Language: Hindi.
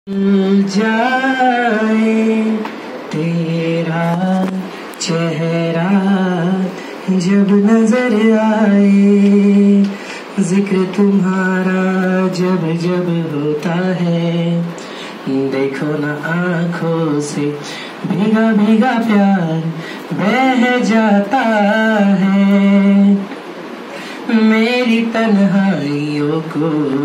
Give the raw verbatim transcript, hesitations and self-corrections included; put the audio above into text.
भूल जाए तेरा चेहरा जब नजर आए, जिक्र तुम्हारा जब जब होता है, देखो ना आँखों से भीगा भीगा प्यार बह जाता है। मेरी तन्हाइयों को